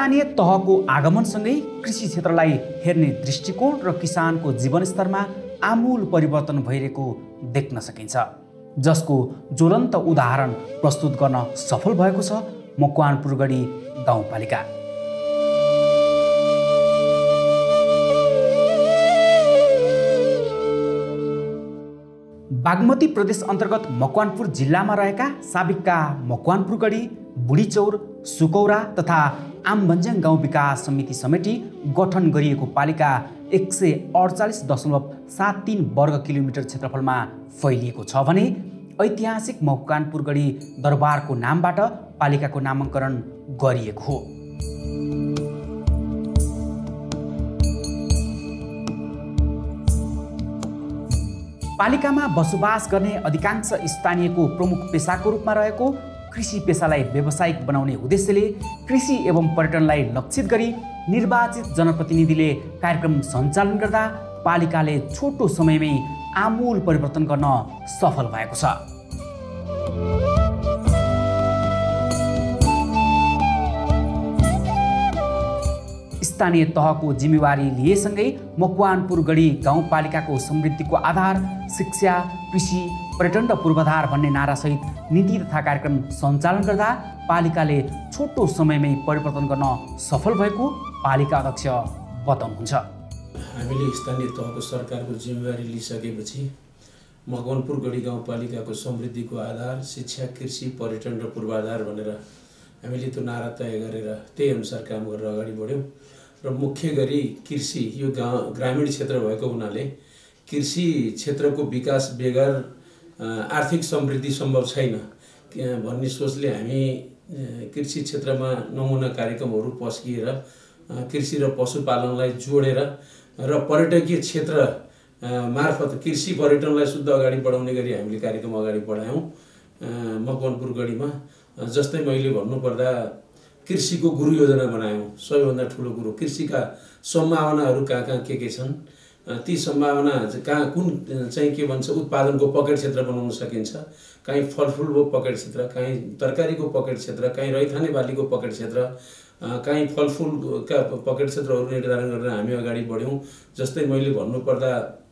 स्थानीय तहको आगमनसँगै कृषि क्षेत्रलाई हेर्ने दृष्टिकोण र किसानको जीवनस्तरमा आमूल परिवर्तन भइरहेको देख्न सकिन्छ, जसको ज्वलन्त उदाहरण प्रस्तुत गर्न सफल भएको छ मकवानपुरगढी गाउँपालिका। बागमती प्रदेश अन्तर्गत मकवानपुर जिल्लामा रहेका साबिकका मकवानपुरगढी, बुढीचौर, सुकौरा तथा आमभन्ज्याङ गाउँ विकास समिति समेटी गठन गरिएको पालिका 148.73 वर्ग किलोमिटर क्षेत्रफलमा फैलिएको छ भने ऐतिहासिक मकवानपुरगढी दरबारको नामबाट पालिकाको नामाङ्करण गरिएको हो। पालिकामा बसोबास गर्ने अधिकांश स्थानीयको प्रमुख पेसाको रूपमा रहेको कृषि पेसालाई व्यावसायिक बनाउने उद्देश्यले कृषि एवं पर्यटनलाई लक्षित गरी निर्वाचित जनप्रतिनिधिले कार्यक्रम सञ्चालन गर्दा पालिकाले छोटो समयमै आमूल परिवर्तन गर्न सफल भएको छ। स्थानीय तहको जिम्मेवारी लिएसँगै मकवानपुरगढी गाउँपालिकाको समृद्धिको आधार शिक्षा, कृषि, पर्यटन र पूर्वाधार भन्ने नारासहित नीति तथा कार्यक्रम सञ्चालन गर्दा पालिकाले छोटो समयमै परिवर्तन गर्न सफल भएको पालिका अध्यक्ष बताउनुहुन्छ। हामीले स्थानीय तहको सरकारको जिम्मेवारी लिइसकेपछि मकवानपुरगढी गाउँपालिकाको समृद्धिको आधार शिक्षा, कृषि, पर्यटन र पूर्वाधार भनेर हामीले त्यो नारा तय गरेर त्यही अनुसार काम गरेर अगाडि बढ्यौँ र मुख्य गरी कृषि, यो ग्रामीण क्षेत्र भएको हुनाले कृषि क्षेत्रको विकास बेगर आर्थिक समृद्धि सम्भव छैन भन्ने सोचले हामी कृषि क्षेत्रमा नमुना कार्यक्रमहरू पस्किएर कृषि र पशुपालनलाई जोडेर र पर्यटकीय क्षेत्र मार्फत कृषि पर्यटनलाई शुद्ध अगाडि बढाउने गरी हामीले कार्यक्रम अगाडि बढायौँ। मकवानपुरगढीमा जस्तै मैले भन्नुपर्दा कृषिको गुरु योजना बनायौँ। सबैभन्दा ठुलो कुरो कृषिका सम्भावनाहरू कहाँ के छन्, ती सम्भावना कहाँ कुन चाहिँ के भन्छ उत्पादनको पकेट क्षेत्र बनाउन सकिन्छ, कहीँ फलफुलको पकेट क्षेत्र, कहीँ तरकारीको पकेट क्षेत्र, कहीँ रैथाने बालीको पकेट क्षेत्र, कहीँ फलफुलका पकेट क्षेत्रहरू निर्धारण गरेर हामी अगाडि बढ्यौँ। जस्तै मैले भन्नुपर्दा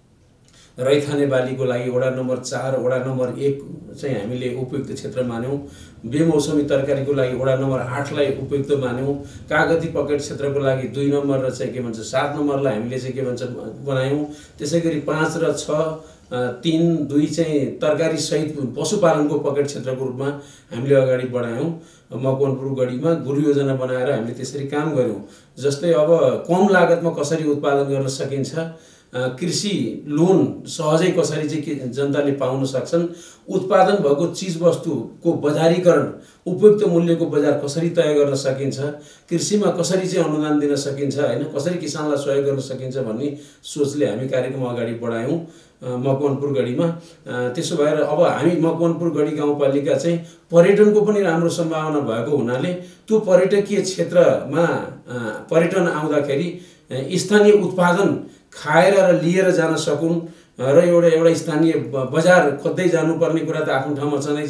रैथाने बालीको लागि वडा नम्बर 4, वडा नम्बर 1 चाहिँ हामीले उपयुक्त क्षेत्र मान्यौँ। बेमौसमी तरकारीको लागि वडा नम्बर 8 लाई उपयुक्त मान्यौँ। कागती पकेट क्षेत्रको लागि 2 नम्बर र चाहिँ के भन्छ 7 नम्बरलाई हामीले चाहिँ के भन्छ बनायौँ। त्यसैगरी 5 र 6, 3, 2 चाहिँ तरकारी सहित पशुपालनको पकेट क्षेत्रको रूपमा हामीले अगाडि बढायौँ। मकवानपुरगढीमा गुरु योजना बनाएर हामीले त्यसरी काम गऱ्यौँ। जस्तै अब कम लागतमा कसरी उत्पादन गर्न सकिन्छ, कृषि लोन सहजै कसरी चाहिँ जनताले पाउन सक्छन्, उत्पादन भएको चीजवस्तुको बजारीकरण, उपयुक्त मूल्यको बजार कसरी तय गर्न सकिन्छ, कृषिमा कसरी चाहिँ अनुदान दिन सकिन्छ, हैन कसरी किसानलाई सहयोग गर्न सकिन्छ भन्ने सोचले हामी कार्यक्रम अगाडि बढायौँ मकवानपुरगढीमा। त्यसो भएर अब हामी मकवानपुरगढी गाउँपालिका चाहिँ पर्यटनको पनि राम्रो सम्भावना भएको हुनाले त्यो पर्यटकीय क्षेत्रमा पर्यटन आउँदाखेरि स्थानीय उत्पादन खाएर र लिएर जान सकुन् र एउटा स्थानीय बजार खोज्दै जानुपर्ने कुरा त आफ्नो ठाउँमा छँदैछ,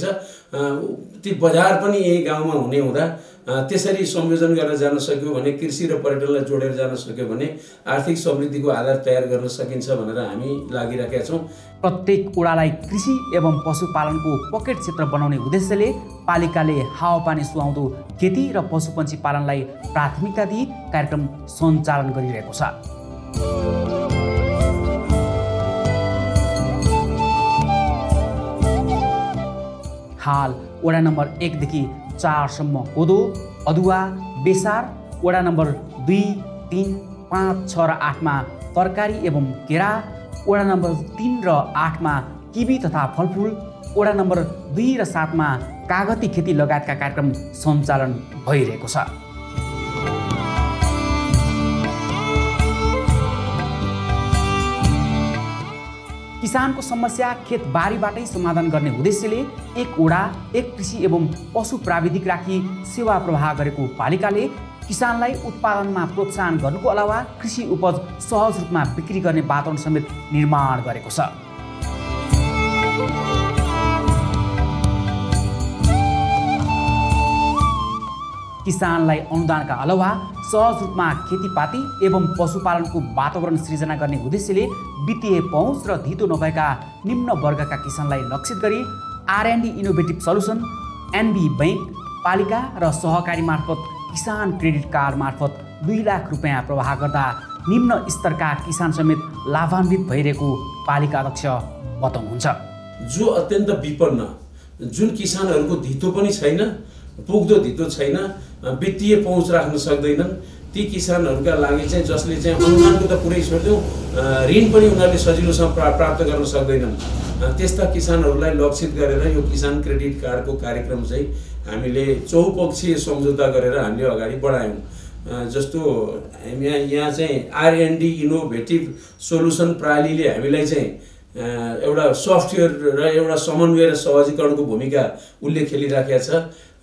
ती बजार पनि यही गाउँमा हुने हुँदा त्यसरी संयोजन गरेर जान सक्यो भने, कृषि र पर्यटनलाई जोडेर जान सक्यो भने आर्थिक समृद्धिको आधार तयार गर्न सकिन्छ भनेर हामी लागिरहेका छौँ। प्रत्येक ओडालाई कृषि एवं पशुपालनको पकेट क्षेत्र बनाउने उद्देश्यले पालिकाले हावापानी सुहाउँदो खेती र पशुपन्छी पालनलाई प्राथमिकता दिई कार्यक्रम सञ्चालन गरिरहेको छ। हाल वडा नम्बर 1 देखि 4 सम्म कोदो, अदुवा, बेसार, वडा नम्बर 2, 3, 5, 6 र 8 मा तरकारी एवं केरा, वडा नम्बर 3 र 8 मा किवी तथा फलफुल, वडा नम्बर 2 र 7 मा कागती खेती लगायतका कार्यक्रम सञ्चालन भइरहेको छ। किसानको समस्या खेतबारीबाटै समाधान गर्ने उद्देश्यले एक ओडा एक कृषि एवं पशु प्राविधिक राखी सेवा प्रवाह गरेको पालिकाले किसानलाई उत्पादनमा प्रोत्साहन गर्नुको अलावा कृषि उपज सहज रूपमा बिक्री गर्ने वातावरण समेत निर्माण गरेको छ। किसानलाई अनुदानका अलावा सहज रूपमा खेतीपाती एवं पशुपालनको वातावरण सृजना गर्ने उद्देश्यले वित्तीय पहुँच र धितो नभएका निम्न वर्गका किसानलाई लक्षित गरी R&D innovative solution, NB bank, पालिका र सहकारी मार्फत किसान क्रेडिट कार्ड मार्फत 2 लाख रुपैयाँ प्रवाह गर्दा निम्न स्तरका किसान समेत लाभान्वित भइरहेको पालिका अध्यक्ष बताउनुहुन्छ। जो अत्यन्त विपन्न, जुन किसानहरूको धितो पनि छैन, पुग्दो धितो छैन, वित्तीय पहुँच राख्न सक्दैनन्, ती किसानहरूका लागि चाहिँ जसले चाहिँ अनुदानको त पुरै छोड्दिउँ, ऋण पनि उनीहरूले सजिलोसँग प्राप्त गर्न सक्दैनन्, त्यस्ता किसानहरूलाई लक्षित गरेर यो किसान क्रेडिट कार्डको कार्यक्रम चाहिँ हामीले चौपक्षीय सम्झौता गरेर हामीले अगाडि बढायौँ। जस्तो यहाँ चाहिँ R&D इनोभेटिभ सोल्युसन प्रणालीले हामीलाई चाहिँ एउटा सफ्टवेयर र एउटा समन्वय र सहजीकरणको भूमिका उसले खेलिराखेको छ।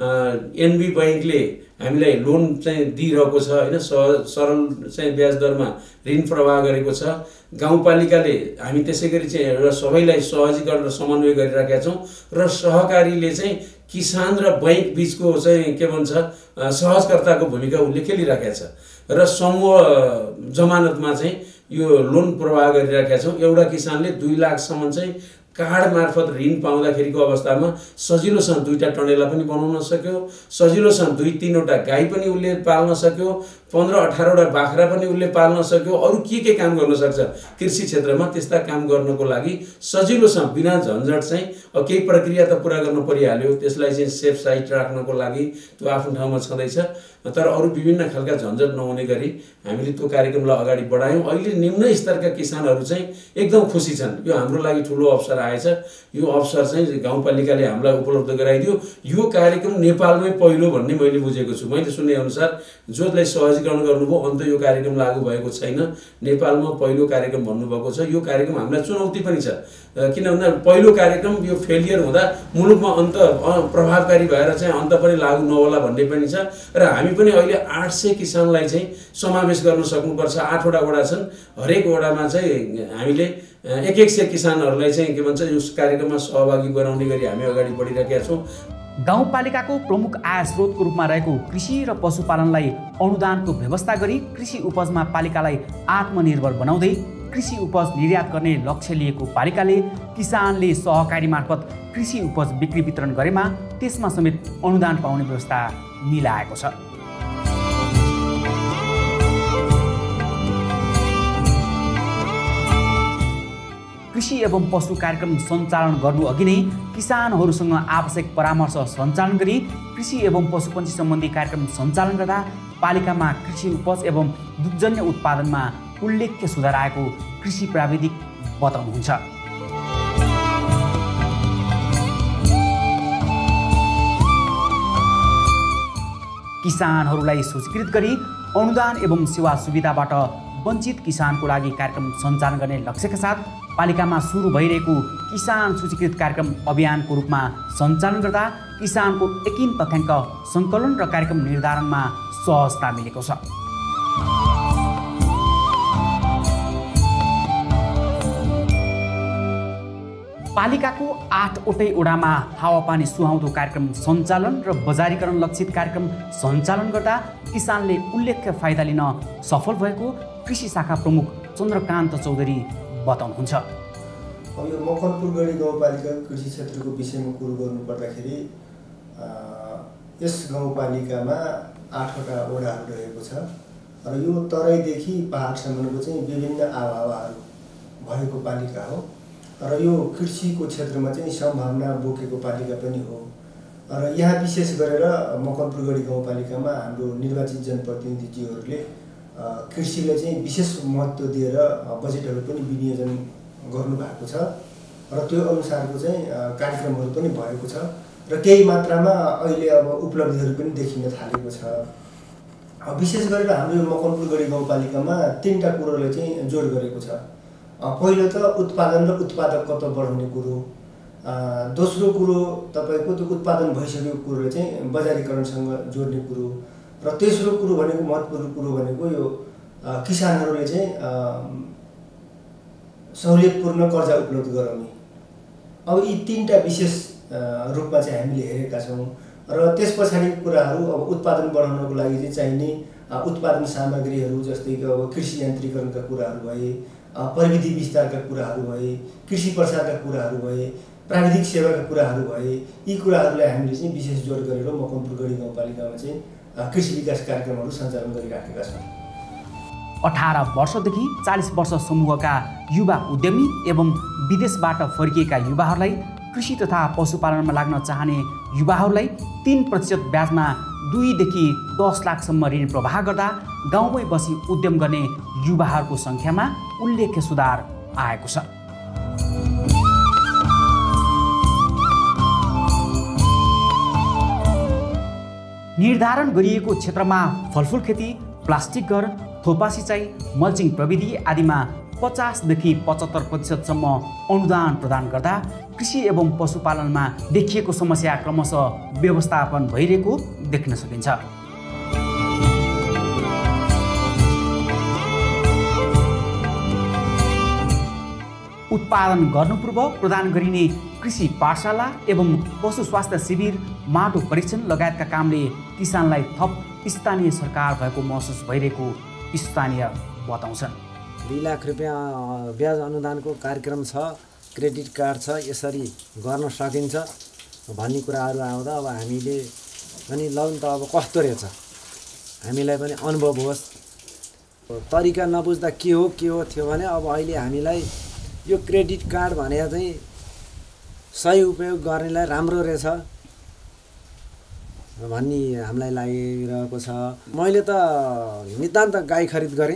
NB बैंकले हामीलाई लोन चाहिँ दिइरहेको छ हैन, सरल चाहिँ ब्याज दरमा ऋण प्रवाह गरेको छ। गाउँपालिकाले हामी त्यसैगरी चाहिँ एउटा सबैलाई सहजीकरण र समन्वय गरिराखेका छौँ र सहकारीले चाहिँ किसान र बैंक बीचको चाहिँ के भन्छ सहजकर्ताको भूमिका उसले खेलिराखेको छ र समूह जमानतमा चाहिँ यो लोन प्रवाह गरिराखेका छौँ। एउटा किसानले 2 लाखसम्म चाहिँ कार्ड मार्फत ऋण पाउँदाखेरिको अवस्थामा सजिलोसँग 2टा टनेला पनि बनाउन सक्यो, सजिलोसँग 2-3 वटा गाई पनि उसले पाल्न सक्यो, 15-18 वटा बाख्रा पनि उसले पाल्न सक्यो, अरू के काम गर्न सक्छ कृषि क्षेत्रमा त्यस्ता काम गर्नको लागि सजिलोसँग बिना झन्झट चाहिँ केही प्रक्रिया त पुरा गर्न परिहाल्यो, त्यसलाई चाहिँ सेफ साइड राख्नको लागि त्यो आफ्नो ठाउँमा छँदैछ। तर अरू विभिन्न खालका झन्झट नहुने गरी हामीले त्यो कार्यक्रमलाई अगाडि बढायौँ। अहिले निम्न स्तरका किसानहरू चाहिँ एकदम खुसी छन्। यो हाम्रो लागि ठुलो अवसर आएछ। यो अवसर चाहिँ गाउँपालिकाले हामीलाई उपलब्ध गराइदियो। यो कार्यक्रम नेपालमै पहिलो भन्ने मैले बुझेको छु। मैले सुने अनुसार जसलाई सहजीकरण गर्नुभयो अन्त यो कार्यक्रम लागू भएको छैन, नेपालमा पहिलो कार्यक्रम भन्नुभएको छ। यो कार्यक्रम हामीलाई चुनौती पनि छ, किन भन्दा पहिलो कार्यक्रम यो फेलियर हुँदा मुलुकमा अन्त प्रभावकारी भएर चाहिँ अन्त पनि लागू नहोला भन्ने पनि छ र हामी पनि अहिले 800 किसानलाई चाहिँ समावेश गर्न सक्नुपर्छ। 8 वटा वडा छन्, हरेक वडामा चाहिँ हामीले 100 किसानहरूलाई चाहिँ के भन्छ यस कार्यक्रममा सहभागी गराउने गरी हामी अगाडि बढिरहेका छौँ। गाउँपालिकाको प्रमुख आय स्रोतको रूपमा रहेको कृषि र पशुपालनलाई अनुदानको व्यवस्था गरी कृषि उपजमा पालिकालाई आत्मनिर्भर बनाउँदै कृषि उपज निर्यात गर्ने लक्ष्य लिएको पालिकाले किसानले सहकारी मार्फत कृषि उपज बिक्री वितरण गरेमा त्यसमा समेत अनुदान पाउने व्यवस्था मिलाएको छ। कृषि एवं पशु कार्यक्रम सञ्चालन गर्नु अघि नै किसानहरूसँग आवश्यक परामर्श सञ्चालन गरी कृषि एवं पशुपन्छी सम्बन्धी कार्यक्रम सञ्चालन गर्दा पालिकामा कृषि उपज एवं दुग्धजन्य उत्पादनमा उल्लेख्य सुधार आएको कृषि प्राविधिक बताउनुहुन्छ। किसानहरूलाई सूचीकृत गरी अनुदान एवं सेवा सुविधाबाट वञ्चित किसानको लागि कार्यक्रम सञ्चालन गर्ने लक्ष्यका साथ पालिकामा सुरु भइरहेको किसान सूचीकृत कार्यक्रम अभियानको रूपमा सञ्चालन गर्दा किसानको यकिन तथ्याङ्क सङ्कलन र कार्यक्रम निर्धारणमा सहजता मिलेको छ। पालिकाको 8वटै वडामा हावापानी सुहाउँदो कार्यक्रम सञ्चालन र बजारीकरण लक्षित कार्यक्रम सञ्चालन गर्दा किसानले उल्लेख्य फाइदा लिन सफल भएको कृषि शाखा प्रमुख चन्द्रकान्त चौधरी बताउनुहुन्छ। अब यो मकनपुरगढी गाउँपालिकाको कृषि क्षेत्रको विषयमा कुरो गर्नुपर्दाखेरि यस गाउँपालिकामा 8वटा वडाहरू रहेको छ र यो तराईदेखि पहाडसम्मको चाहिँ विभिन्न आबहावाहरू भएको पालिका हो र यो कृषिको क्षेत्रमा चाहिँ सम्भावना बोकेको पालिका पनि हो र यहाँ विशेष गरेर मकनपुरगढी गाउँपालिकामा हाम्रो निर्वाचित जनप्रतिनिधिज्यूहरूले कृषिलाई चाहिँ विशेष महत्त्व दिएर बजेटहरू पनि विनियोजन गर्नुभएको छ र त्यो अनुसारको चाहिँ कार्यक्रमहरू पनि भएको छ र केही मात्रामा अहिले अब उपलब्धिहरू पनि देखिन थालेको छ। विशेष गरेर हाम्रो यो मकनपुरगढी गाउँपालिकामा 3टा कुरोले चाहिँ जोड गरेको छ। पहिलो त उत्पादन र उत्पादकत्व बढाउने कुरो, दोस्रो कुरो तपाईको त्यो उत्पादन भइसकेको कुरोले चाहिँ बजारीकरणसँग जोड्ने कुरो र तेस्रो कुरो भनेको महत्त्वपूर्ण कुरो भनेको यो किसानहरूले चाहिँ सहुलियतपूर्ण कर्जा उपलब्ध गराउने। अब यी 3टा विशेष रूपमा चाहिँ हामीले हेरेका छौँ र त्यस पछाडिको कुराहरू अब उत्पादन बढाउनको लागि चाहिँ चाहिने उत्पादन सामग्रीहरू जस्तै कि अब कृषि यन्त्रीकरणका कुराहरू भए, प्रविधि विस्तारका कुराहरू भए, कृषि प्रसारका कुराहरू भए, प्राविधिक सेवाका कुराहरू भए, यी कुराहरूलाई हामीले चाहिँ विशेष जोड गरेर मकवानपुर गढी गाउँपालिकामा चाहिँ कृषि विकास कार्यक्रमहरू सञ्चालन गरिराखेका छौँ। 18 वर्षदेखि 40 वर्ष समूहका युवा उद्यमी एवं विदेशबाट फर्किएका युवाहरूलाई कृषि तथा पशुपालनमा लाग्न चाहने युवाहरूलाई 3% ब्याजमा 2 देखि 10 लाखसम्म ऋण प्रवाह गर्दा गाउँमै बसी उद्यम गर्ने युवाहरूको सङ्ख्यामा उल्लेख्य सुधार आएको छ। निर्धारण गरिएको क्षेत्रमा फलफुल खेती, प्लास्टिक घर, थोपा सिँचाइ, मल्चिङ प्रविधि आदिमा 50 देखि 75% अनुदान प्रदान गर्दा कृषि एवं पशुपालनमा देखिएको समस्या क्रमशः व्यवस्थापन भइरहेको देख्न सकिन्छ। उत्पादन गर्नुपूर्व प्रदान गरिने कृषि पाठशाला एवं पशु स्वास्थ्य शिविर, माटो परीक्षण लगायतका कामले किसानलाई थप स्थानीय सरकार भएको महसुस भइरहेको स्थानीय बताउँछन्। 2 लाख रुपियाँ ब्याज अनुदानको कार्यक्रम छ, क्रेडिट कार्ड छ, यसरी गर्न सकिन्छ भन्ने कुराहरू आउँदा अब हामीले पनि लौन त अब कस्तो रहेछ हामीलाई पनि अनुभव होस्। तरिका नबुझ्दा के हो थियो भने अब अहिले हामीलाई यो क्रेडिट कार्ड भनेर चाहिँ सही उपयोग गर्नेलाई राम्रो रहेछ भन्ने हामीलाई लागिरहेको छ। मैले त नितान्त गाई खरिद गरेँ,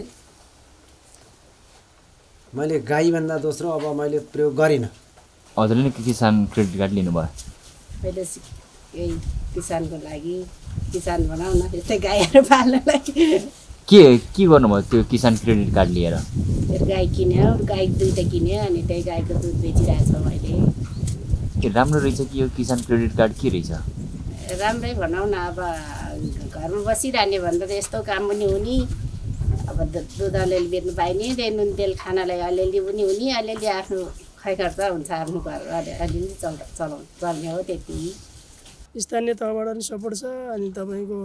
मैले गाईभन्दा दोस्रो अब मैले प्रयोग गरिनँ। हजुरले नै किसान क्रेडिट कार्ड लिनुभयो? मैले यही किसानको लागि, किसान बनाऊ न यस्तै गाईहरू पाल्नलाई। के गर्नुभयो त्यो किसान क्रेडिट कार्ड लिएर? गाई किन्यो, गाई 2टा किन्यो अनि त्यही गाईको दुध बेचिरहेको छु मैले। राम्रो रहेछ कि यो किसान क्रेडिट कार्ड के रहेछ? राम्रै भनौँ न, अब घरमा बसिरहने भन्दा त यस्तो काम पनि हुने, अब दुध अलिअलि बेच्नु पाइने, त्यही नुन तेल खानालाई अलिअलि पनि हुने, अलिअलि आफ्नो खैखर्च हुन्छ, आफ्नो घर अलिअलि चल्ने हो त्यति। स्थानीय तहबाट पनि सपोर्ट छ अनि तपाईँको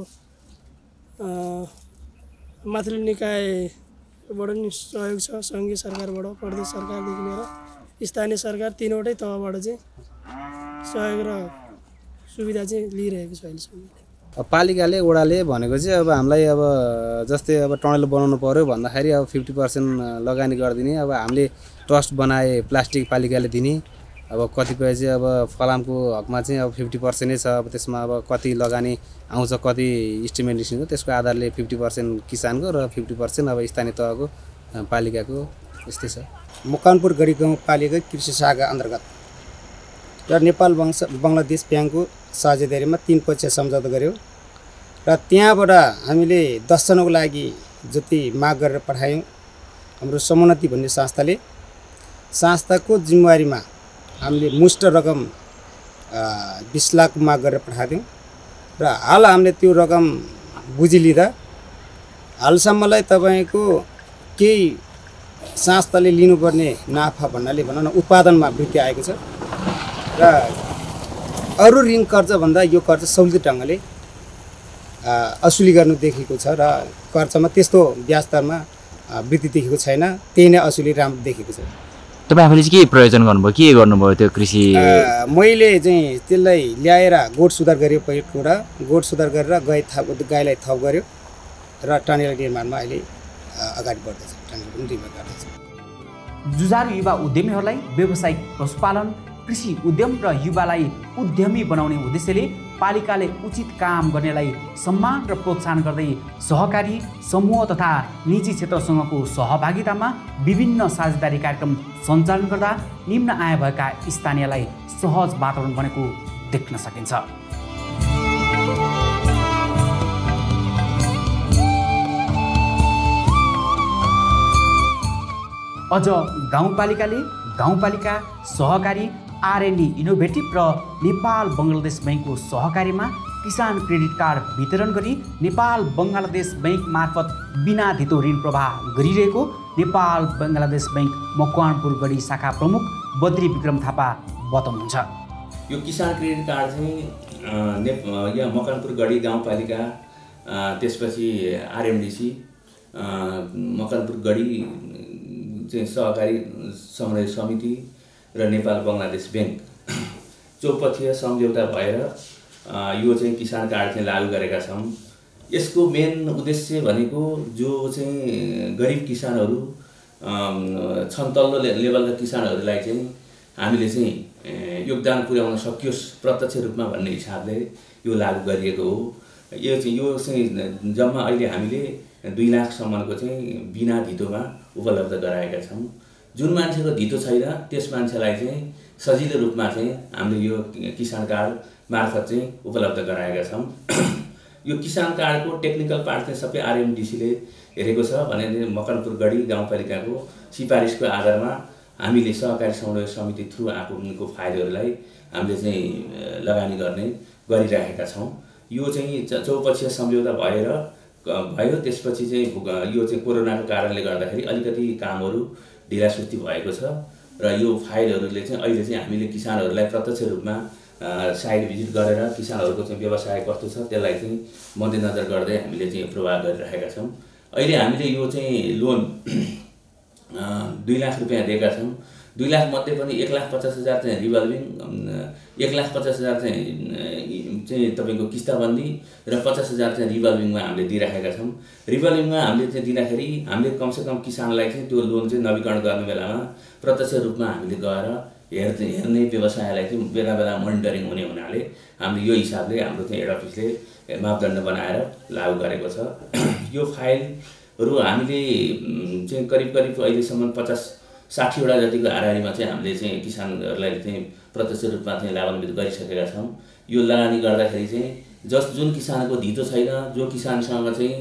माथिल्लो निकायबाट पनि सहयोग छ, सङ्घीय सरकारबाट, प्रदेश सरकारदेखि लिएर स्थानीय सरकार, तीनवटै तहबाट चाहिँ सहयोग र सुविधा चाहिँ लिइरहेको छ अहिलेसम्म। पालिकाले वडाले भनेको चाहिँ अब हामीलाई अब जस्तै अब टनेल बनाउनु पर्यो भन्दाखेरि अब 50% लगानी गरिदिने, अब हामीले ट्रस्ट बनाए प्लास्टिक पालिकाले दिने, अब कतिपय चाहिँ अब फलामको हकमा चाहिँ अब 50% नै छ, अब त्यसमा अब कति लगानी आउँछ, कति इस्टिमेसन त्यसको आधारले 50% किसानको र 50% अब स्थानीय तहको पालिकाको यस्तै छ। मकवानपुर गढी गाउँपालिका कृषि शाखा अन्तर्गत र नेपाल बङ्गलादेश ब्याङ्कको साझेदारीमा 3 पक्ष सम्झौता गर्यो र त्यहाँबाट हामीले 10 जनाको लागि जति माग गरेर पठायौँ। हाम्रो समोन्नति भन्ने संस्थाको जिम्मेवारीमा हामीले मुष्ट रकम 20 लाख माग गरेर पठायौँ र हाल हामीले त्यो रकम बुझिलिँदा हालसम्मलाई तपाईँको केही संस्थाले लिनुपर्ने नाफा भन्नाले भनौँ न उत्पादनमा वृद्धि आएको छ र अरू ऋण कर्ज भन्दा यो कर्ज सहुलियत ढङ्गले असुली गर्नु देखेको छ र कर्जमा त्यस्तो ब्याज दरमा वृद्धि देखेको छैन, त्यही नै असुली राम्रो देखेको छ। तपाईँ आफूले चाहिँ के प्रयोजन गर्नुभयो, के गर्नुभयो त्यो कृषि? मैले चाहिँ त्यसलाई ल्याएर गोठ सुधार गरेँ, पहिलो कुरा गोठ सुधार गरेर गाईलाई थप गर्यो र टनेल निर्माणमा अहिले अगाडि बढ्दैछ, टनेल पनि निर्माण गर्दैछ। जुझारु युवा उद्यमीहरूलाई व्यावसायिक पशुपालन, कृषि उद्यम र युवालाई उद्यमी बनाउने उद्देश्यले पालिकाले उचित काम गर्नेलाई सम्मान र प्रोत्साहन गर्दै सहकारी समूह तथा निजी क्षेत्रसँगको सहभागितामा विभिन्न साझेदारी कार्यक्रम सञ्चालन गर्दा निम्न आय भएका स्थानीयलाई सहज वातावरण बनेको देख्न सकिन्छ। अझ गाउँपालिका सहकारी R&D इनोभेटिभ र नेपाल बङ्गलादेश बैङ्कको सहकारीमा किसान क्रेडिट कार्ड वितरण गरी नेपाल बङ्गलादेश बैङ्क मार्फत बिना धितो ऋण प्रवाह गरिरहेको नेपाल बङ्गलादेश बैङ्क मकवानपुर गढी शाखा प्रमुख बद्री विक्रम थापा बताउनुहुन्छ। यो किसान क्रेडिट कार्ड चाहिँ यहाँ मकवानपुर गढी गाउँपालिका त्यसपछि आरएमडिसी, मकनपुर गढी चाहिँ सहकारी समन्वय समिति र नेपाल बङ्गलादेश ब्याङ्क चौपक्षीय सम्झौता भएर यो चाहिँ किसान कार्ड चाहिँ लागू गरेका छौँ। यसको मेन उद्देश्य भनेको जो चाहिँ गरिब किसानहरू छन्, तल्लो लेभलका किसानहरूलाई चाहिँ हामीले चाहिँ योगदान पुर्याउन सकियोस् प्रत्यक्ष रूपमा भन्ने हिसाबले यो लागू गरिएको हो। यो चाहिँ जम्मा अहिले हामीले 2 लाखसम्मको चाहिँ बिना धितोमा उपलब्ध गराएका छौँ। जुन मान्छेको धितो छैन त्यस मान्छेलाई चाहिँ सजिलो रूपमा चाहिँ हामीले यो किसान कार्ड मार्फत चाहिँ उपलब्ध गराएका छौँ। यो किसान कार्डको टेक्निकल पार्ट चाहिँ सबै आरएमडिसीले हेरेको छ भने मकनपुर गढी गाउँपालिकाको सिफारिसको आधारमा हामीले सहकारी समन्वय समिति थ्रु आएको फाइलहरूलाई हामीले चाहिँ लगानी गरिरहेका छौँ। यो चाहिँ चौपक्षीय सम्झौता भयो। त्यसपछि चाहिँ यो चाहिँ कोरोनाको कारणले गर्दाखेरि अलिकति कामहरू ढिलासुस्ती भएको छ र यो फाइलहरूले चाहिँ अहिले चाहिँ हामीले किसानहरूलाई प्रत्यक्ष रूपमा साइट भिजिट गरेर किसानहरूको चाहिँ व्यवसाय कस्तो छ त्यसलाई चाहिँ मध्यनजर गर्दै हामीले चाहिँ प्रवाह गरिरहेका छौँ। अहिले हामीले यो चाहिँ लोन 2 लाख रुपियाँ दिएका छौँ। 2 लाख मध्ये पनि 1,50,000 चाहिँ रिभल्भिङ, 1,50,000 चाहिँ तपाईँको किस्ताबन्दी र 50,000 चाहिँ रिभल्भिङमा हामीले दिइराखेका छौँ। रिभल्भिङमा हामीले चाहिँ दिँदाखेरि हामीले कमसेकम किसानलाई चाहिँ त्यो लोन चाहिँ नवीकरण गर्ने बेलामा प्रत्यक्ष रूपमा हामीले गएर हेर्ने व्यवसायलाई चाहिँ बेला बेला मोनिटरिङ हुने हुनाले हामीले यो हिसाबले हाम्रो चाहिँ हेड अफिसले मापदण्ड बनाएर लागू गरेको छ। यो फाइलहरू हामीले चाहिँ करिब अहिलेसम्म 50-60 वटा जतिको हाराहारीमा चाहिँ हामीले चाहिँ किसानहरूलाई चाहिँ प्रत्यक्ष रूपमा चाहिँ लाभान्वित गरिसकेका छौँ। यो लगानी गर्दाखेरि चाहिँ जुन किसानको धितो छैन, जो किसानसँग चाहिँ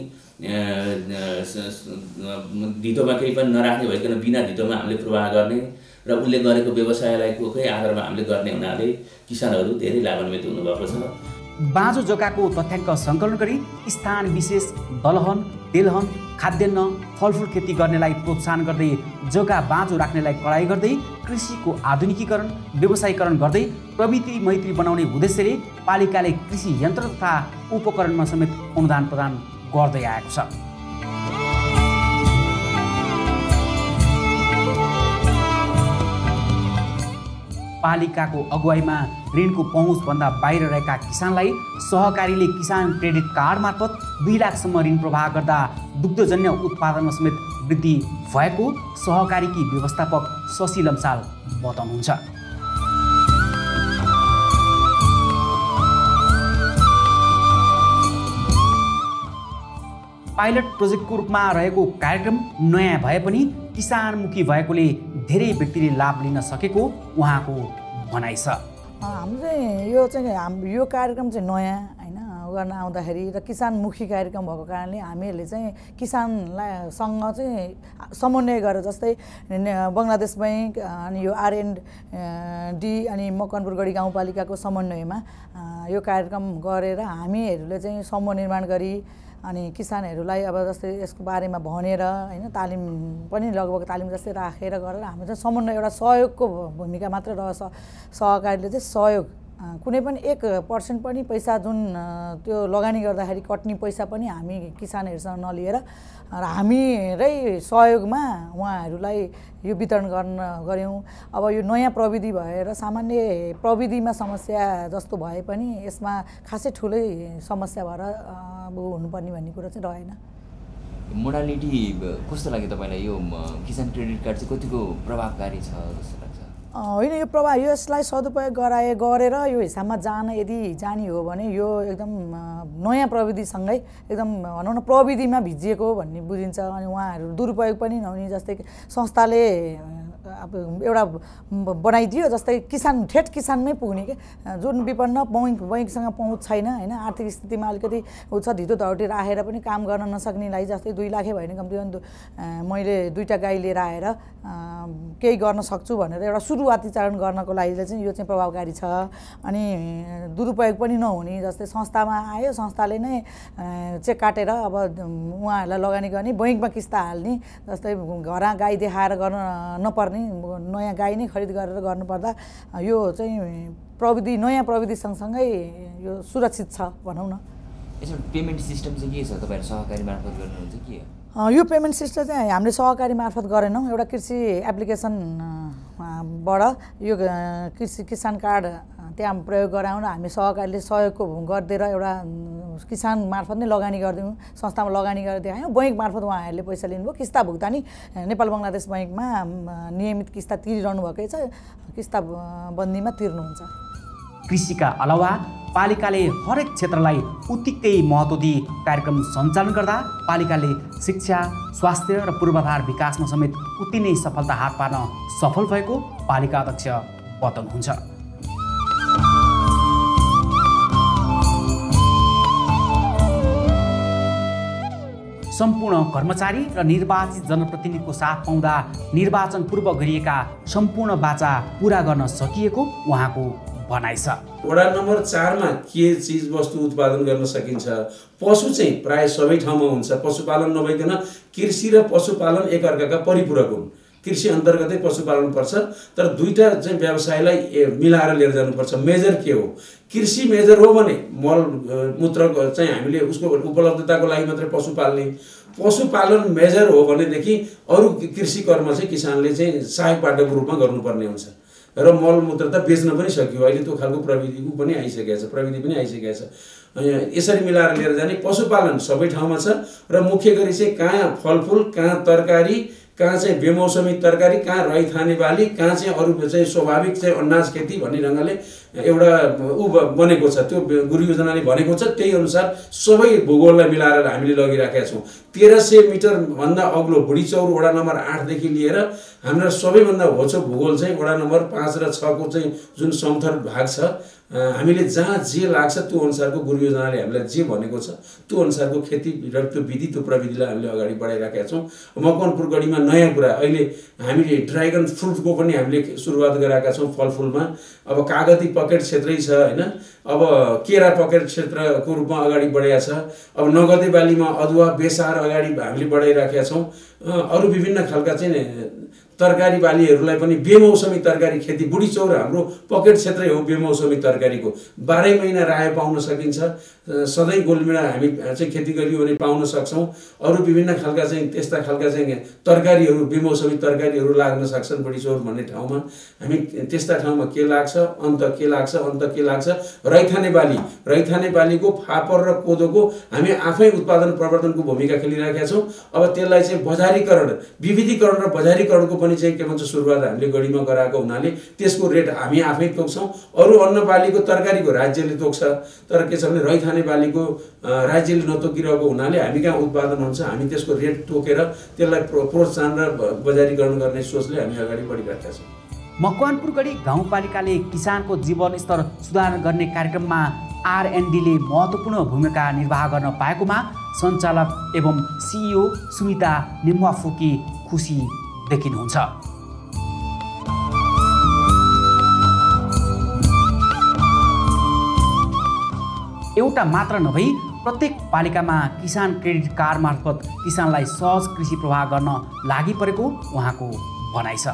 धितोमा केही पनि नराख्ने भइकन बिना धितोमा हामीले प्रवाह गर्ने र उसले गरेको व्यवसायलाई कोकै आधारमा हामीले गर्ने हुनाले किसानहरू धेरै लाभान्वित हुनुभएको छ। बाँझो जग्गाको तथ्याङ्क सङ्कलन गरी स्थान विशेष दलहन, तेलहन, खाद्यान्न, फलफुल खेती गर्नेलाई प्रोत्साहन गर्दै जग्गा बाँझो राख्नेलाई कडाइ गर्दै कृषिको आधुनिकीकरण, व्यवसायीकरण गर्दै प्रविधि मैत्री बनाउने उद्देश्यले पालिकाले कृषि यन्त्र तथा उपकरणमा समेत अनुदान प्रदान गर्दै आएको छ। पालिकाको अगुवाईमा ऋणको पहुँचभन्दा बाहिर रहेका किसानलाई सहकारीले किसान क्रेडिट कार्ड मार्फत 2 लाखसम्म ऋण प्रवाह गर्दा दुग्धजन्य उत्पादनमा समेत वृद्धि भएको सहकारीकी व्यवस्थापक शशि लम्साल बताउनुहुन्छ। पाइलट प्रोजेक्टको रूपमा रहेको कार्यक्रम नयाँ भए पनि किसानमुखी भएकोले धेरै व्यक्तिले लाभ लिन सकेको उहाँको भनाइ छ। हाम्रो चाहिँ यो कार्यक्रम चाहिँ नयाँ हैन गर्न आउँदाखेरि र किसानमुखी कार्यक्रम भएको कारणले हामीहरूले चाहिँ किसानलाई सँग चाहिँ समन्वय गरेर जस्तै बङ्गलादेश ब्याङ्क अनि यो R&D अनि मकनपुर गढी गाउँपालिकाको समन्वयमा यो कार्यक्रम गरेर हामीहरूले चाहिँ समूह निर्माण गरी अनि किसानहरूलाई अब जस्तै यसको बारेमा भनेर हैन तालिम पनि लगभग तालिम जस्तै राखेर गरेर हामी चाहिँ समन्वय एउटा सहयोगको भूमिका मात्र रह सहकारीले चाहिँ सहयोग कुनै पनि 1% पनि पैसा जुन त्यो लगानी गर्दाखेरि कट्ने पैसा पनि हामी किसानहरूसँग नलिएर र हामीरै सहयोगमा उहाँहरूलाई यो वितरण गर्यौँ। अब यो नयाँ प्रविधि भएर सामान्य प्रविधिमा समस्या जस्तो भए पनि यसमा खासै ठुलै समस्या भएर हुनुपर्ने भन्ने कुरा चाहिँ रहेन। मोडालिटी कस्तो लाग्यो तपाईँलाई? यो किसान क्रेडिट कार्ड चाहिँ कतिको प्रभावकारी छ जस्तो लाग्छ? होइन, यो यसलाई सदुपयोग गरेर यो हिसाबमा यदि जाने हो भने यो एकदम नयाँ प्रविधिसँगै एकदम भनौँ न प्रविधिमा भिजिएको भन्ने बुझिन्छ। अनि उहाँहरू दुरुपयोग पनि नहुने, जस्तै संस्थाले अब एउटा बनाइदियो जस्तै ठेट किसानमै पुग्ने के जुन विपन्न बैङ्कसँग पहुँच छैन हैन, आर्थिक स्थितिमा अलिकति उच्च धितो धौटी राखेर पनि काम गर्न नसक्नेलाई जस्तै 2 लाखै भएन कम्ती मैले 2टा गाई लिएर आएर केही गर्न सक्छु भनेर एउटा सुरुवाती चरण गर्नको लागि चाहिँ यो चाहिँ प्रभावकारी छ। अनि दुरुपयोग पनि नहुने, जस्तै संस्थामा आयो संस्थाले नै चेक काटेर अब उहाँहरूलाई लगानी गर्ने बैङ्कमा किस्ता हाल्ने, जस्तै घर गाई देखाएर गर्न नपर्ने नयाँ गाई नै खरिद गरेर गर्नुपर्दा यो चाहिँ नयाँ प्रविधि सँगसँगै यो सुरक्षित छ भनौँ न। यसमा पेमेन्ट सिस्टम चाहिँ के छ तपाईँहरू सहकारी मार्फत गर्नुहुन्छ के हो? यो पेमेन्ट सिस्टम चाहिँ हामीले सहकारी मार्फत गरेनौँ। एउटा कृषि एप्लिकेसन बाट यो कृषि किसान कार्ड त्यहाँ प्रयोग गराउन हामी सहकारीले सहयोग गरिदिएर एउटा किसान मार्फत नै लगानी गरिदिउँ, संस्थामा लगानी गरेर देखायौँ। बैङ्क मार्फत उहाँहरूले पैसा लिनुभयो। किस्ता भुक्तानी नेपाल बङ्गलादेश बैङ्कमा नियमित किस्ता तिरिरहनु भएकै छ, किस्ता बन्दीमा तिर्नुहुन्छ। कृषिका अलावा पालिकाले हरेक क्षेत्रलाई उत्तिकै महत्त्व दिई कार्यक्रम सञ्चालन गर्दा पालिकाले शिक्षा, स्वास्थ्य र पूर्वाधार विकासमा समेत उति नै सफलता हात पार्न सफल भएको पालिका अध्यक्ष बताउनुहुन्छ। सम्पूर्ण कर्मचारी र निर्वाचित जनप्रतिनिधिको साथ पाउँदा निर्वाचन पूर्व गरिएका सम्पूर्ण बाचा पूरा गर्न सकिएको उहाँको भनाइ छ। वडा नम्बर 4 मा के चीज वस्तु उत्पादन गर्न सकिन्छ? पशु चाहिँ प्राय सबै ठाउँमा हुन्छ। पशुपालन नभइकन कृषि र पशुपालन एकअर्काका परिपूरक हुन्। कृषि अन्तर्गतै पशुपालन पर्छ, तर दुईटा चाहिँ व्यवसायलाई मिलाएर लिएर जानुपर्छ। मेजर के हो? कृषि मेजर हो भने मल मूत्र चाहिँ हामीले उसको उपलब्धताको लागि मात्रै पशु पाल्ने। पशुपालन मेजर हो भनेदेखि अरू कृषि कर्म चाहिँ किसानले चाहिँ सहायक पाटोको रूपमा गर्नुपर्ने हुन्छ। र मलमूत्र त बेच्न पनि सकियो। अहिले त्यो खालको प्रविधि पनि आइसकेको छ। यसरी मिलाएर लिएर जाने। पशुपालन सबै ठाउँमा छ र मुख्य गरी चाहिँ कहाँ फलफुल, कहाँ तरकारी, कहाँ चाहिँ बेमौसमी तरकारी, कहाँ रैथाने बाली, कहाँ चाहिँ अरू चाहिँ स्वाभाविक चाहिँ अनाज खेती भन्ने ढङ्गले एउटा बनेको छ। त्यो गुरु योजनाले भनेको छ। त्यही अनुसार सबै भूगोललाई मिलाएर हामीले लगिराखेका छौँ। 1300 मिटर भन्दा अग्लो बुढीचौर वडा नम्बर 8 देखि लिएर हाम्रो सबैभन्दा होचो भूगोल चाहिँ वडा नम्बर 5 र 6 को चाहिँ जुन समथर भाग छ, हामीले जहाँ जे लाग्छ त्यो अनुसारको गुरु योजनाले हामीलाई जे भनेको छ त्यो अनुसारको खेती र त्यो विधि, त्यो प्रविधिलाई हामीले अगाडि बढाइराखेका छौँ। मकवानपुर गढीमा नयाँ कुरा अहिले हामीले ड्र्यागन फ्रुटको पनि हामीले सुरुवात गराएका छौँ। फलफुलमा अब कागती पकेट क्षेत्रै छ हैन, अब केरा पकेट क्षेत्रको रूपमा अगाडि बढेको छ। अब नगदे बालीमा अदुवा, बेसार अगाडि हामीले बढाइराखेका छौँ। अरू विभिन्न खालका चाहिँ तरकारी बालीहरूलाई पनि बेमौसमी तरकारी खेती, बुढीचौर हाम्रो पकेट क्षेत्रै हो बेमौसमी तरकारीको। 12 महिना रायो पाउन सकिन्छ। सधैँ गोलमिडा हामी चाहिँ खेती गरियो भने पाउन सक्छौँ। अरू विभिन्न खालका चाहिँ त्यस्ता खालका चाहिँ तरकारीहरू, बेमौसमी तरकारीहरू लाग्न सक्छन् बुढीचौर भन्ने ठाउँमा। हामी त्यस्ता ठाउँमा के लाग्छ, अन्त के लाग्छ, रैथाने बालीको फापर र कोदोको हामी आफै उत्पादन प्रवर्धनको भूमिका खेलिराखेका छौँ। अब त्यसलाई चाहिँ बजारीकरण, विविधीकरण र बजारीकरणको पनि चाहिँ के भन्छ सुरुवात हामीले गढीमा गराएको हुनाले त्यसको रेट हामी आफै तोक्छौँ। अरू अन्न बालीको तरकारीको राज्यले तोक्छ, तर के छ भने रैथाने बालीको राज्यले नतोकिरहेको हुनाले हामी कहाँ उत्पादन हुन्छ हामी त्यसको रेट तोकेर त्यसलाई प्रोत्साहन र बजारीकरण गर्ने सोचले हामी अगाडि बढिरहेका छौँ। मकवानपुर गढी गाउँपालिकाले किसानको जीवन स्तर सुधार गर्ने कार्यक्रममा R&Dले महत्त्वपूर्ण भूमिका निर्वाह गर्न पाएकोमा सञ्चालक एवं CEO सुमिता निम्वाफुकी खुसी देखिनुहुन्छ। एउटा मात्र नभई प्रत्येक पालिकामा किसान क्रेडिट कार्ड मार्फत किसानलाई सहज कृषि प्रवाह गर्न लागि परेको उहाँको भनाइ छ।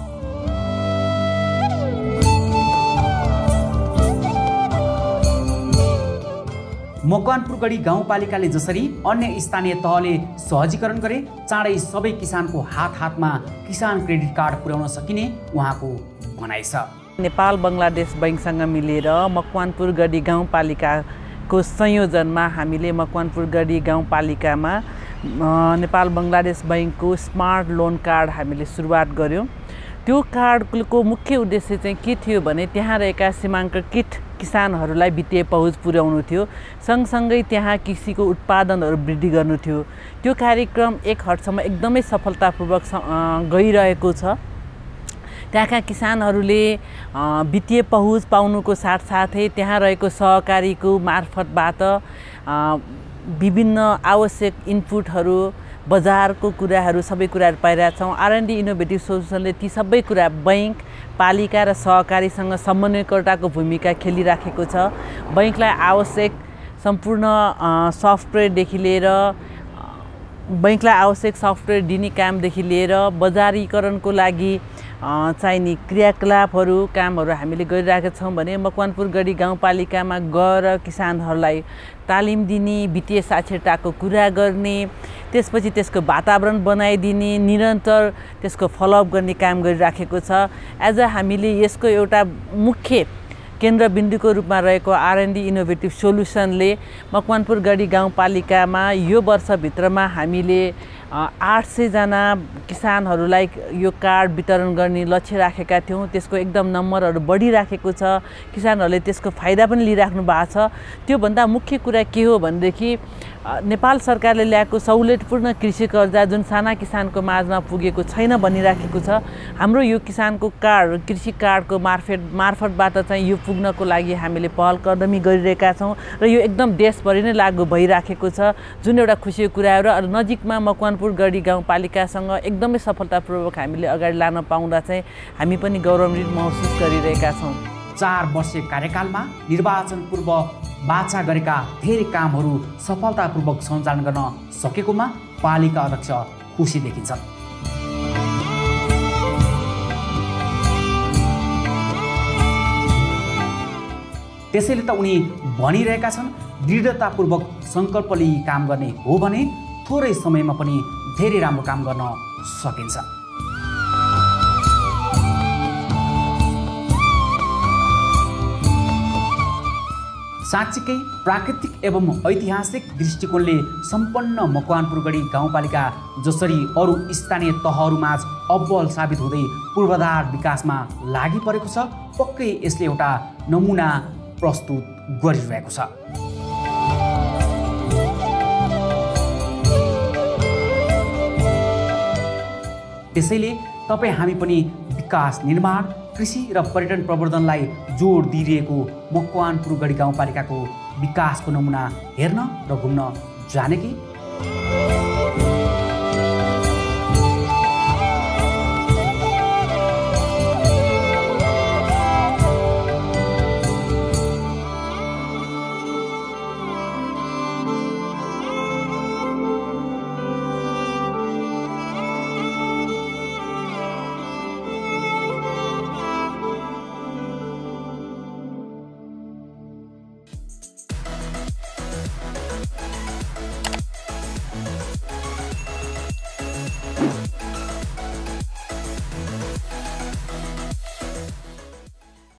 मकवानपुर गढी गाउँपालिकाले जसरी अन्य स्थानीय तहले सहजीकरण गरे, चाँडै सबै किसानको हातमा किसान क्रेडिट कार्ड पुर्याउन सकिने उहाँको भनाइ छ। नेपाल बङ्गलादेश बैङ्कसँग मिलेर मकवानपुर गढी गाउँपालिकाको संयोजनमा हामीले मकवानपुर गढी गाउँपालिकामा नेपाल बङ्गलादेश बैङ्कको स्मार्ट लोन कार्ड हामीले सुरुवात गर्यौँ। त्यो कार्डको मुख्य उद्देश्य चाहिँ के थियो भने त्यहाँ रहेका सीमाङ्ककृत किसानहरूलाई वित्तीय पहुँच पुर्याउनु थियो, सँगसँगै त्यहाँ कृषिको उत्पादनहरू वृद्धि गर्नु थियो। त्यो कार्यक्रम एक हदसम्म एकदमै सफलतापूर्वक गइरहेको छ। त्यहाँका किसानहरूले वित्तीय पहुँच पाउनुको साथसाथै त्यहाँ रहेको सहकारीको मार्फतबाट विभिन्न आवश्यक इनपुटहरू, बजारको कुराहरू सबै कुराहरू पाइरहेछौँ। R&D इनोभेटिभ सोल्युसनले ती सबै कुरा बैङ्क, पालिका र सहकारीसँग समन्वयकर्ताको भूमिका खेलिराखेको छ। बैङ्कलाई आवश्यक सम्पूर्ण सफ्टवेयरदेखि लिएर बैङ्कलाई आवश्यक सफ्टवेयर दिने कामदेखि लिएर बजारीकरणको लागि चाहिने क्रियाकलापहरू कामहरू हामीले गरिरहेका छौँ भने मकवानपुर गढी गाउँपालिकामा गएर किसानहरूलाई तालिम दिने, वित्तीय साक्षरताको कुरा गर्ने, त्यसपछि त्यसको वातावरण बनाइदिने, निरन्तर त्यसको फलोअप गर्ने काम गरिराखेको छ। एज हामीले यसको एउटा मुख्य केन्द्रबिन्दुको रूपमा रहेको R&D इनोभेटिभ सोल्युसनले मकवानपुर गढी गाउँपालिकामा यो वर्षभित्रमा हामीले 800 जना किसानहरूलाई यो कार्ड वितरण गर्ने लक्ष्य राखेका थियौँ। त्यसको एकदम नम्बरहरू बढिराखेको छ, किसानहरूले त्यसको फाइदा पनि लिइराख्नु भएको छ। त्योभन्दा मुख्य कुरा के हो भनेदेखि नेपाल सरकारले ल्याएको सहुलियतपूर्ण कृषि कर्जा जुन साना किसानको माझमा पुगेको छैन भनिराखेको छ, हाम्रो यो किसानको कार्ड कृषि कार्डको मार्फतबाट चाहिँ यो पुग्नको लागि हामीले पहल कदमी गरिरहेका छौँ र यो एकदम देशभरि नै लागू भइराखेको छ, जुन एउटा खुसीको कुरा हो। र नजिकमा मकवानपुर गढी गाउँपालिकासँग एकदमै सफलतापूर्वक हामीले अगाडि लान पाउँदा चाहिँ हामी पनि गौरवान्वित महसुस गरिरहेका छौँ। 4 वर्षीय कार्यकालमा निर्वाचन पूर्व बाचा गरेका धेरै कामहरू सफलतापूर्वक सञ्चालन गर्न सकेकोमा पालिका अध्यक्ष खुसी देखिन्छन्। त्यसैले त उनी भनिरहेका छन्, दृढतापूर्वक सङ्कल्प लिई काम गर्ने हो भने थोरै समयमा पनि धेरै राम्रो काम गर्न सकिन्छ। साँच्चीकै प्राकृतिक एवं ऐतिहासिक दृष्टिकोणले सम्पन्न मकवानपुर गढी गाउँपालिका जसरी अरू स्थानीय तहहरूमाझ अब्बल साबित हुँदै पूर्वाधार विकासमा लागि परेको छ, पक्कै यसले एउटा नमुना प्रस्तुत गरिरहेको छ। त्यसैले तपाईँ हामी पनि विकास निर्माण, कृषि र पर्यटन प्रवर्धनलाई जोड दिइरहेको मकवानपुर गढी गाउँपालिकाको विकासको नमुना हेर्न र घुम्न जाने कि?